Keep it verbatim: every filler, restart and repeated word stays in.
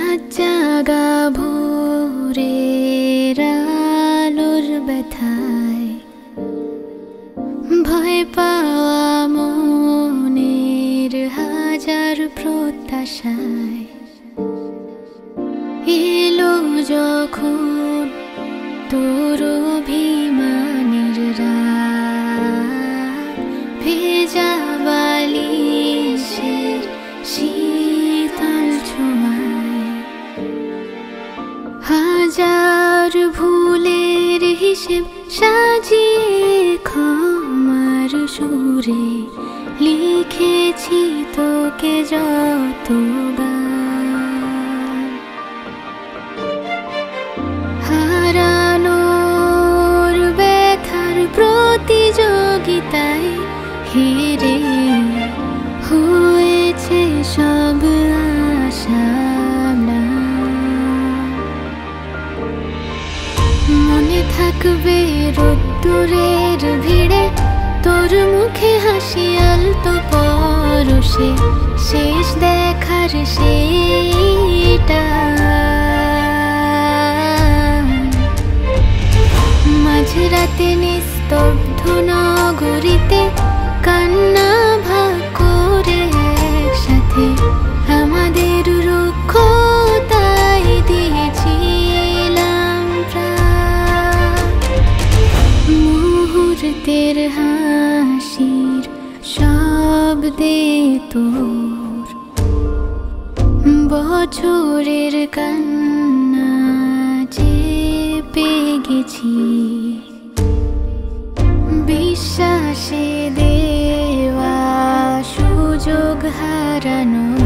জাগা ভোরের আলোর ব্যথায় ভয় পাওয়া মনের হাজার প্রত্যাশায় এলো যখন তোর অভিমানের রাত ভেজা বালিশের শীতল ছোঁয়ায় হাজার ভুলের হিসেব সাজিয়ে ক্ষমার সুরে লিখেছি তোকে যতবার হারানোর ব্যথার প্রতিযোগিতায় হেরে হয়েছে সব আশা মনে থাকবে রোদ্দুরের ভিড়ে তোর মুখে হাসি আলতো পরশে শেষ দেখার সেটা মাঝরাতে নিস্তব্ধ নগরীতে কান্না ভাগ করে একসাথে আমাদের রুক্ষতায় দিয়েছিলাম মুহূর্তের হাসির শব্দে তোর বছরের কান্না চেপে গেছি বিশ্বাসে দেওয়া সুযোগ হারানো